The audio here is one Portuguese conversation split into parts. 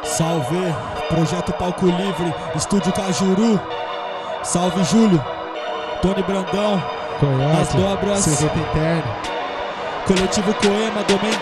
Salve, Projeto Palco Livre, Estúdio Cajuru. Salve, Júlio, Tony Brandão, Coyote, as dobras, Sujeito Interno, Coletivo Coema, Domain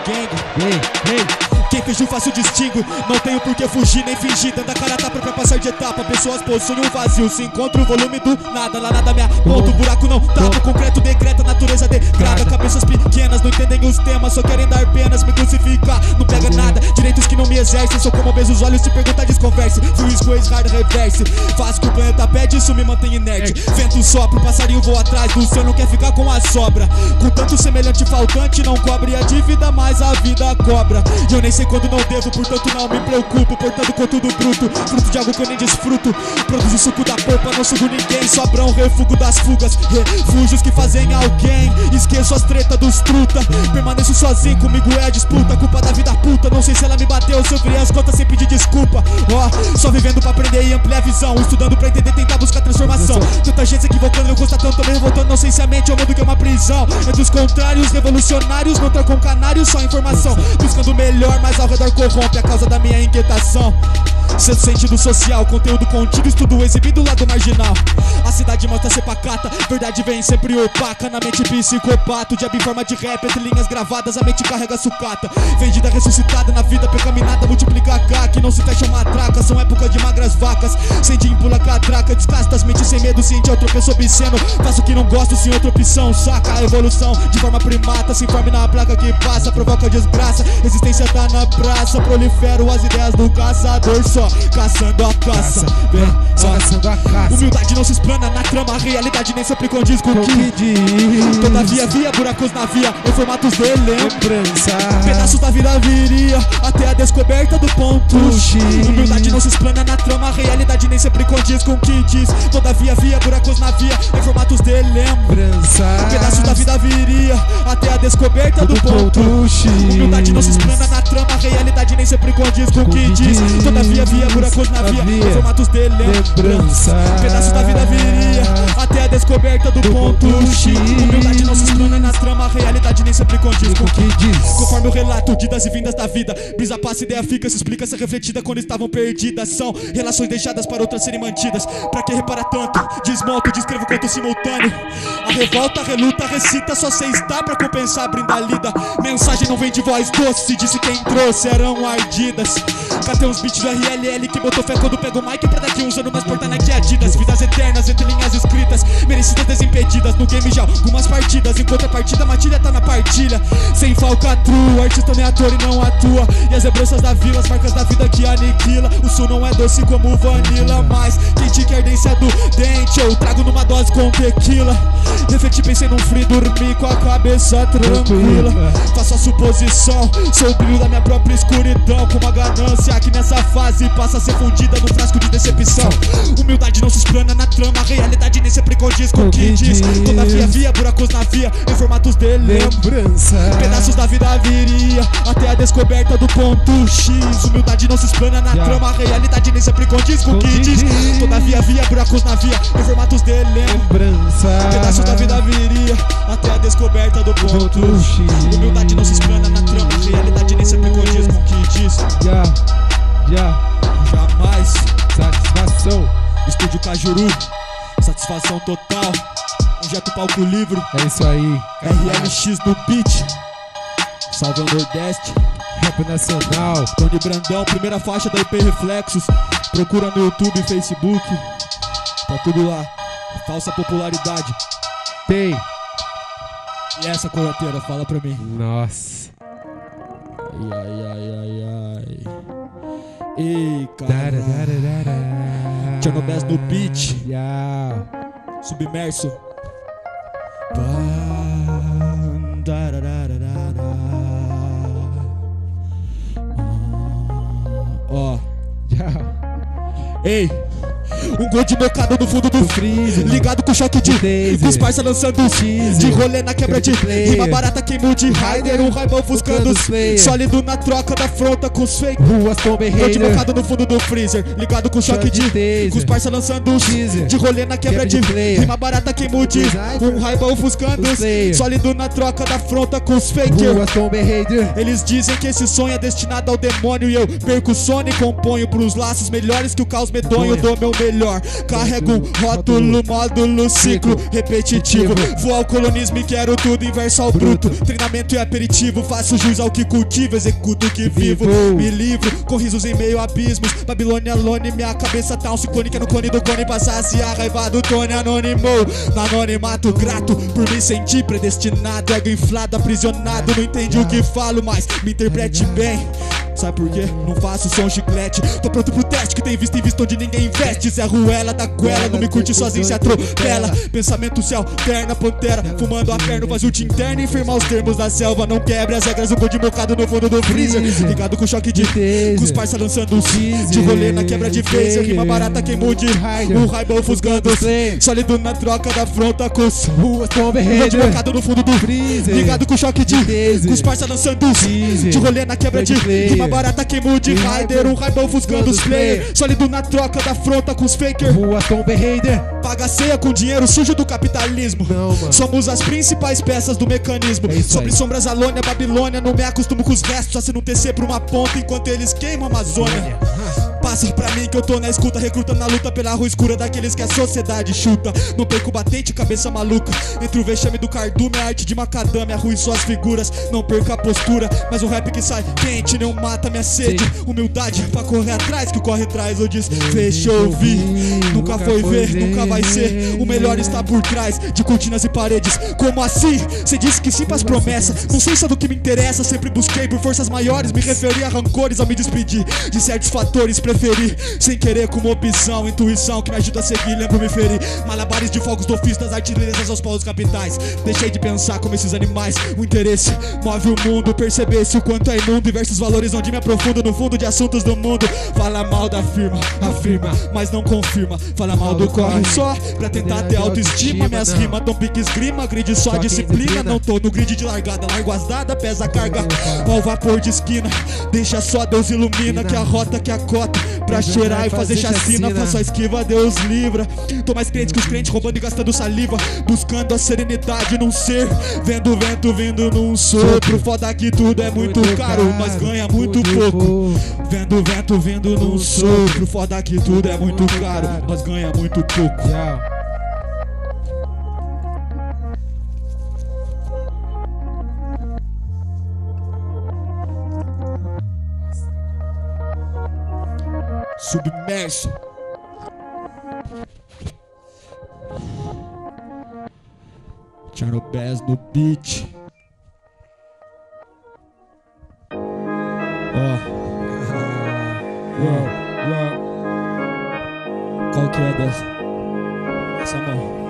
Gang. Quem fingiu fácil distingue, não tenho por que fugir nem fingir. Dando a cara tapa pra passar de etapa. Pessoas possuem um vazio, se encontra o volume do nada. Lá nada me aponta, o buraco não tapa. O concreto decreta, a natureza degrada. Cabeças pequenas, não entendem os temas, só querem dar penas, me crucificar. Não pega nada, direitos que não me exercem. Sou como obeso os olhos, se perguntar desconverse. Fui squeeze, hard reverse. Faz que o planeta pede, isso me mantém inerte. Vento sopra, o passarinho voa atrás do céu, não quer ficar com a sobra. Com tanto semelhante faltante, não cobre a dívida, mas a vida cobra. E eu nem sei quando não devo, portanto não me preocupo. Portanto com tudo bruto, fruto de algo que eu nem desfruto. Produzo suco da polpa, não sugo ninguém. Sobrão refugo das fugas, refúgios que fazem alguém. Esqueço as tretas dos truta. Permaneço sozinho, comigo é a disputa. Culpa da vida puta, não sei se ela me bateu, se eu virei as contas sem pedir desculpa. Ó, só vivendo pra aprender e ampliar a visão. Estudando pra entender, tentar buscar transformação. Tanta gente se equivocando, eu constatando, também revoltando. Não sei se a mente é o mundo que é uma prisão. Entre os contrários, revolucionários, não trocam canários, só informação. Buscando o melhor, mas ao redor corrompe a causa da minha inquietação. Seu sentido social, conteúdo contido, estudo exibido lado marginal. A cidade mostra ser pacata, verdade vem sempre opaca. Na mente psicopata, o diabo em forma de rap. Entre linhas gravadas, a mente carrega sucata. Vendida, ressuscitada na vida pecaminada, multiplica K, que não se fecha matraca. São épocas de magras vacas, sem din pula catraca. Descasta as mentes sem medo, ciente ao tropeço obsceno. Faço o que não gosto, sem outra opção. Saca a evolução, de forma primata. Se informe na placa que passa, provoca desgraça. Resistência tá na praça, prolifero as ideias do caçador. Só caçando a caça, só caçando a caça. Humildade não se explana na trama, a realidade nem sempre condiz com o que diz. Todavia via buracos na via, em formatos de lembrança. Pedaços da vida viria, até a descoberta do ponto X. Humildade não se explana na trama, a realidade nem sempre condiz com o que diz. Todavia via buracos na via, em formatos de lembrança. Pedaços da vida viria, até a descoberta do ponto X. Humildade não se explana na trama, a realidade nem sempre condiz com o que diz. Todavia via buracos na via, em formatos de lembrança. Pedaços da vida viria, até a descoberta do ponto X. Humildade não se explana na trama, a realidade nem sempre condiz com o que diz. Conforme o relato de idas e vindas da vida, brisa passa, ideia fica, se explica, se refletida quando estavam perdidas. São relações deixadas para outras serem mantidas. Pra que reparar tanto? Desmonto, descrevo quanto simultâneo. A revolta, reluta, recita, só cê está pra compensar, brinda a lida. Mensagem não vem de voz doce, se disse quem trouxe eram ardidas. Catei uns beats do RLL que botou fé quando pegou o mic. Pra daqui uns anos nós portar Nike Adidas. Vidas eternas entre linhas escritas, merecidas desimpedidas. No game já algumas partidas, em contrapartida a matilha tá na partilha. Sem falcatrua, artista nem ator e não atua. E as lembranças da vila, as marcas da vida que aniquila. O som não é doce como vanilla, mas quente que ardência do dente eu trago numa dose com tequila. Refleti, pensei num free, dormi com a cabeça tranquila. Faço a suposição, sou o brilho da minha própria escuridão. Com uma ganância que nessa fase passa a ser fundida no frasco de decepção. Humildade não se explana na trama, a realidade nem sempre condiz com o que diz. Todavia via buracos na via, em formatos de lembrança. Pedaços da vida viria, até a descoberta do ponto X. Humildade não se explana na trama, a realidade nem sempre condiz com o que diz. Todavia via buracos na via, em formatos de lembrança. Pedaços da vida viria, até a descoberta do ponto X. Humildade não se explana na trama, a realidade nem sempre condiz com o que diz. Jamais. Satisfação. Estúdio Cajuru, satisfação total. Projeto Palco Livre, É isso aí. RLX no beat. Salve ao Nordeste. Rap nacional. Tony Brandão, primeira faixa da IP Reflexos. Procura no YouTube e Facebook. Tá tudo lá. Falsa popularidade. Tem. E essa coroteira, fala pra mim. Nossa. Ai. Ei, cara. Tchernobés no beat. Submerso. Ó. Ei, Um gol de mocado no fundo do freezer, ligado com choque de taser, com os parça lançando de rolê na quebra de rima barata, queimou de rider, um raibão ofuscando sólido na troca da afronta com os fake. Ruas Tomb Raider, gol de mocado no fundo do freezer, ligado com choque de com os parça lançando de rolê na quebra de rima barata, queimou de um raibão ofuscando sólido na troca da afronta com os fake. Ruas Tomb Raider. Eles dizem que esse sonho é destinado ao demônio e eu perco o sono e componho pros laços melhores que o caos medonho. Dou meu melhor, carrego um rótulo, módulo, ciclo repetitivo. Vou ao colonismo e quero tudo inverso ao bruto. Treinamento e aperitivo, faço jus ao que cultivo, executo o que vivo. Me livro com risos em meio a abismos. Babilônia Lone, minha cabeça tá um ciclone que é no cone do cone passasse a raiva do Tony anônimo. No anonimato grato por me sentir predestinado, ego inflado, aprisionado. Não entendi o que falo, mas me interprete bem. Sabe por quê? Não faço som chiclete. Tô pronto pro teste que tem visto em vista onde ninguém investe. Zé Ruela da Guela, não me curte sozinho, se atropela. Pensamento se alterna, pantera fumando a perna, faz o dia interno e firmar os termos da selva. Não quebre as regras, um gol de mocado no fundo do freezer, ligado com choque de com os parça lançando de rolê na quebra de phaser. Rima barata, queimou de o raibão ofuscando sólido na troca da afronta com os Ruas Tomb gol de Raider, mocado no fundo do freezer, ligado com choque de com os parça lançando de rolê na quebra de rima barata, queimou de rider, um raibão ofuscando os player, sólido na troca da afronta com os faker. Ruas Tomb Raider. Paga ceia com dinheiro sujo do capitalismo. Somos as principais peças do mecanismo. Sobre sombras Alônia, Babilônia, não me acostumo com os restos. Só se não tecer pra uma ponta enquanto eles queimam a Amazônia. Passa pra mim que eu tô na escuta, recrutando na luta pela rua escura daqueles que a sociedade chuta. Não perco batente, cabeça maluca. Entre o vexame do cardume, a arte de macadâmia, ruim suas figuras. Não perco a postura, mas o rap que sai quente não mata minha sede. Humildade pra correr atrás, que corre atrás. Eu disse, fechou ouvir, nunca foi ver, nunca vai ser. O melhor está por trás de cortinas e paredes. Como assim? Cê disse que sim pras promessas. Não sei se é do que me interessa, sempre busquei por forças maiores. Me referi a rancores ao me despedir de certos fatores. Preferi, sem querer, como opção, intuição que me ajuda a seguir, lembro me ferir. Malabares de fogos do ofício das artilharias aos paus capitais. Deixei de pensar como esses animais. O interesse move o mundo, perceber-se o quanto é imundo. Diversos valores onde me aprofundo no fundo de assuntos do mundo. Fala mal da firma, afirma, mas não confirma. Fala mal do corre só pra tentar ter autoestima. Minhas rimas dão pique esgrima, grid só disciplina. Não tô no grid de largada, largo as dadas, pesa a carga. Ó o vapor de esquina, deixa só Deus ilumina. Que a rota que a cota pra cheirar e fazer chacina. Faço a esquiva, Deus livra. Tô mais crente que os crentes, roubando e gastando saliva. Buscando a serenidade num ser, vendo o vento vindo num sopro. Foda que tudo é muito caro, mas ganha muito pouco. Vendo o vento vindo num sopro. Foda que tudo é muito caro, mas ganha muito pouco. Submerso. Tchano Bass no beat. Qual que é dessa? Essa mão.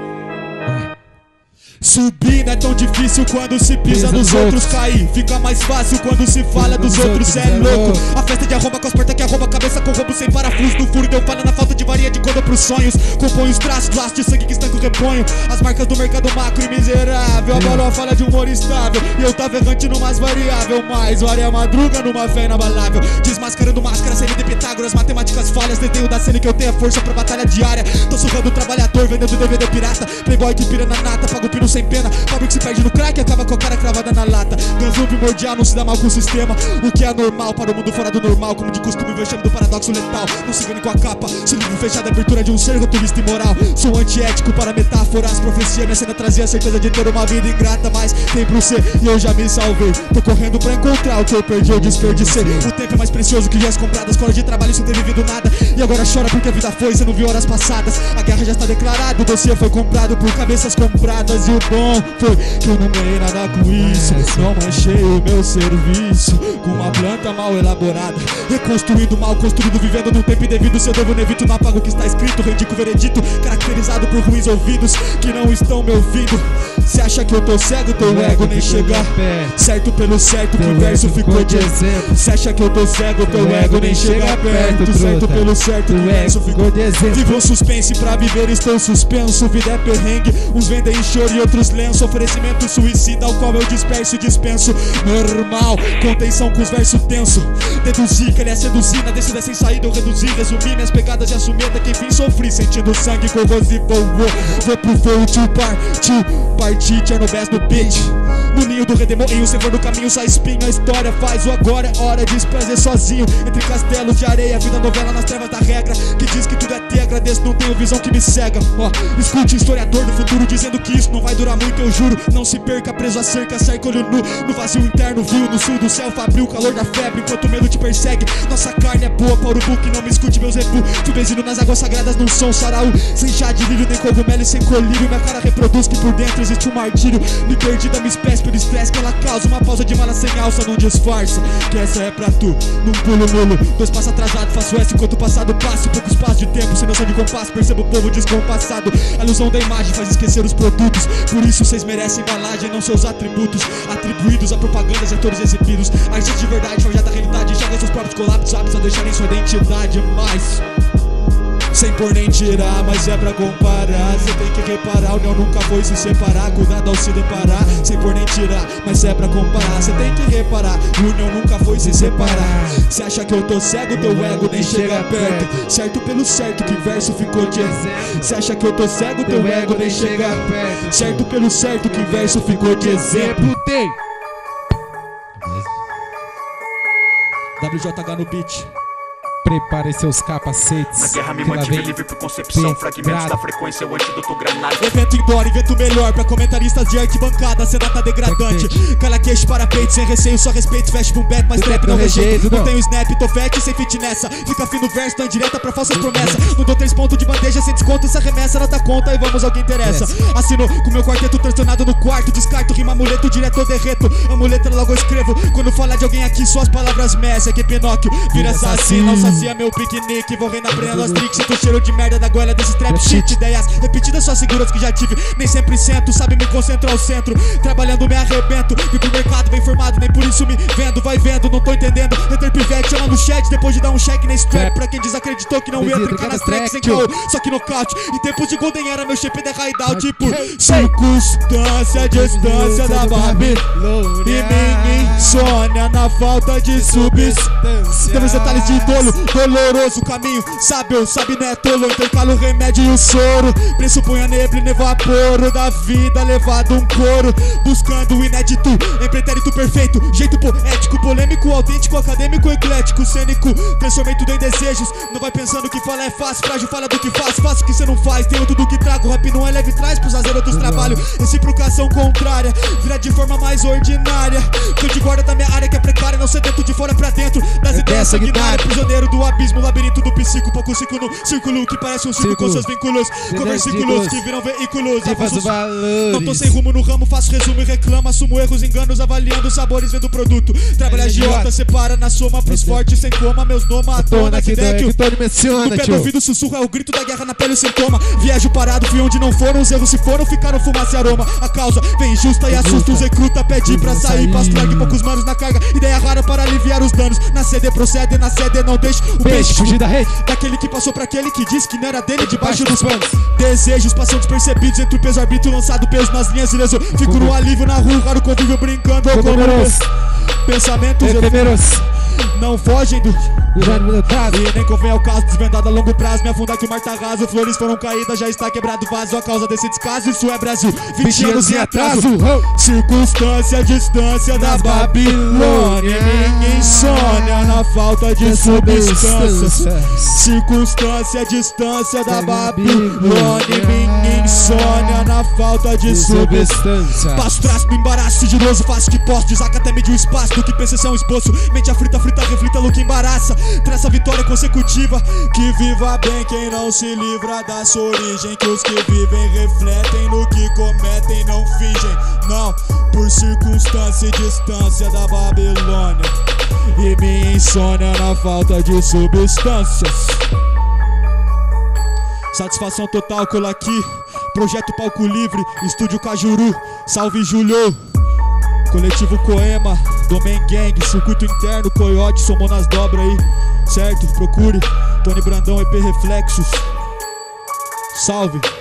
Subir não é tão difícil quando se pisa nos outros. Cair fica mais fácil quando se fala dos outros. Cê é louco. A festa de arromba com as portas que arromba. Cabeça com roubo sem parafuso. No furo deu falha na falta de varia de cor pros sonhos. Compõe os traços, laços de sangue que estanca o reponho. As marcas do mercado macro e miserável. A bola fala de humor estável. E eu tava errante numas variável. Mais varia madruga numa fé inabalável. Desmascarando máscaras, sem de Pitágoras. Matemáticas falhas, desenho da cena que eu tenho a força pra batalha diária. Tô surrando o trabalhador, vendendo DVD pirata. Playboy que pira na nata, paga o pino sem pena. Pobre que se perde no crack, acaba com a cara cravada na lata. Ganso primordial, não se dá mal com o sistema. O que é normal para o mundo fora do normal. Como de costume, vexame do paradoxo letal. Não se engane com a capa, se livro fechado, abertura de um ser roturista imoral. Sou antiético para metáforas, profecia. Minha cena trazia a certeza de ter uma vida ingrata. Mas tem pro ser e eu já me salvei. Tô correndo pra encontrar o que eu perdi, eu desperdicei. O tempo é mais precioso que dias compradas. Fora de trabalho sem ter vivido nada. E agora chora porque a vida foi, você não viu horas passadas. A guerra já está declarada, o dossiê foi comprado por cabeças compradas. E o bom foi que eu não ganhei nada com isso. Não manchei o meu serviço com uma planta mal mal elaborada, reconstruindo mal construído, vivendo num tempo indevido. Se eu devo, não evito, não apago o que está escrito. Rendico o veredito, caracterizado por ruins ouvidos que não estão me ouvindo. Se acha que eu tô cego, teu ego nem chega certo pelo certo, que o verso ficou de exemplo. Se acha que eu tô cego, teu ego nem chega perto. Certo pelo certo, que o verso ficou de exemplo. Vivo um suspense pra viver, estou suspenso. Vida é perrengue, uns vendem choro e outros lenço. Oferecimento suicida ao qual eu disperso e dispenso. Normal, contenção com os versos tenso. Deduzir que ele é seduzir, na descida sem saída eu reduzi. Resumir minhas pegadas e assumir até que enfim sofri. Sentindo sangue corrosivo, vou pro voo to partir, Tchernobés no beat. No ninho do redemoinho, sem for no caminho, sai espinho. A história faz o agora, é hora de desprazer sozinho. Entre castelos de areia, vida novela nas trevas da regra. Que diz que tudo é ter, agradeço, não tenho visão que me cega. Escute historiador do futuro dizendo que isso não vai durar muito, eu juro. Não se perca, preso a cerca, cerca olho nu. No vazio interno, viu, no sul do céu fabril o calor da febre, enquanto o medo te persegue. Nossa carne é boa para o urubu que não me escute, meus rebu. Fui benzido nas águas sagradas num som saraú. Sem chá de lírio, nem cogumelo e sem colírio. Minha cara reproduz que por dentro existe um martírio. Me perdi da minha espécie pelo estresse que ela causa. Uma pausa de mala sem alça, não disfarça que essa é pra tu, num pulo nulo. 2 passos atrasado, faço S enquanto o passado passa. Pouco espaço de tempo, sem noção de compasso. Percebo o povo descompassado. A ilusão da imagem faz esquecer os produtos. Por isso vocês merecem embalagem, não seus atributos atribuídos a propagandas e atores exibidos. Artistas de verdade, forjada da realidade, enxerga seus próprios colapsos, aptos a deixarem sua identidade mais. Sem por nem tirar, mas é pra comparar. Cê tem que reparar, união nunca foi se separar. Cuidado ao se deparar, sem por nem tirar, mas é pra comparar. Cê tem que reparar, união nunca foi se separar. Cê acha que eu tô cego, teu ego nem chega perto. Certo pelo certo, que verso ficou de exemplo. Cê acha que eu tô cego, teu ego nem chega perto. Certo pelo certo, que verso ficou de exemplo. Tem WJH no beat. Preparem seus capacetes. Na guerra me mantive livre por concepção. Fragmentos da frequência, o antídoto granada. Evento indoor, invento melhor pra comentaristas de arquibancada. Cena tá degradante, cala queixo para peito. Sem receio, só respeito, fecho com beto. Mas trap não rejeito, não tenho snap, tô fat sem fit nessa. Fica fino verso, tô indireta pra falsas promessas. Não dou 3 pontos de bandeja sem desconto. Essa remessa não dá conta e vamos ao que interessa. Assino com meu quarteto transtornado no quarto. Descarto, rima amuleto, direto ou derreto. Amuleta logo eu escrevo. Quando falar de alguém aqui, só as palavras messa. Que Pinóquio vira assassino, sacia meu piquenique. Vou reinar prendendo as tricks. Sinto o cheiro de merda da goela desse trap shit. Ideias repetidas só seguro as que já tive. Nem sempre sento, sabe me concentrar ao centro. Trabalhando me arrebento. Vim pro mercado bem formado, nem por isso me vendo. Vai vendo, não tô entendendo. Reter pivete, chama no chat depois de dar um check na strap. Pra quem desacreditou que não ia brincar nas tracks sem caô, só que nocaute. Em tempos de Golden era meu shape de hideout. Tipo, circunstância, distância da Babilônia e minha insônia na falta de substância. Temos detalhes de dolo, doloroso caminho. Sabe ou sabe não é tolo. Intercalo o remédio e o soro. Pressupõe a neblina e evaporo da vida levado um coro. Buscando o inédito em pretérito perfeito. Jeito poético, polêmico, autêntico, acadêmico, eclético, cênico. Transformei tudo em desejos. Não vai pensando que fala é fácil. Frágil fala do que faz, faço o que cê não faz. Tenho tudo que trago, rap não é leve traz pros azerotos trabalho. Reciprocação contrária, vira de forma mais ordinária. Tô de guarda da minha área que é precária. Não sedento de fora pra dentro das ideias sanguinárias. Prisioneiro do abismo, labirinto do psico. Pouco ciclo no círculo que parece um ciclo com seus vínculos. Com versículos que viram veículos. Não tô sem rumo no ramo, faço resumo e reclamo. Assumo erros, enganos, avaliando os sabores, vendo o produto. Trabalho agiota, separa na soma pros fortes sem coma. Meus noma à tona, que ideia que o Tony menciona. No pé do ouvido sussurro é o grito da guerra na pele o sintoma. Viajo parado, fui onde não foram. Os erros se foram, ficaram fumaça e aroma. A causa vem justa e assusta os recruta. Pede pra sair, passo trague poucos manos na carga. Ideia rara para aliviar os danos. Na sede procede, na sede não deixe o peixe fugir da rede. Daquele que passou pra aquele que disse que não era dele, debaixo dos panos. Desejos passam despercebidos entre o peso arbítrio lançado peso nas linhas ileso. Fico no alívio na rua, raro convívio brincando com pensamentos efêmeros. Não fogem do e nem convém ao caso desvendado a longo prazo. Me afundar que o mar tá raso, flores foram caídas, já está quebrado vaso. A causa desse descaso, isso é Brasil, 20 anos em atraso. Circunstância, distância da Babilônia, minha insônia na falta de substância. Circunstância, distância da Babilônia, minha insônia na falta de substância. Passo traço no embaraço sigiloso, faço o que posso. Desaca até medir o espaço do que pensa ser um esboço. Mente aflita, reflita, louca, embaraça. Traça vitória consecutiva. Que viva bem quem não se livra da sua origem. Que os que vivem refletem no que cometem, não fingem. Não, por circunstância e distância da Babilônia. e minha insônia na falta de substâncias. Satisfação total cola aqui. Projeto Palco Livre, Estúdio Cajuru. Salve Julio. Coletivo Coema, Domain Gang, Circuito Interno, Coyote, somou nas dobras aí, certo? Procure Tony Brandão, EP Reflexos. Salve.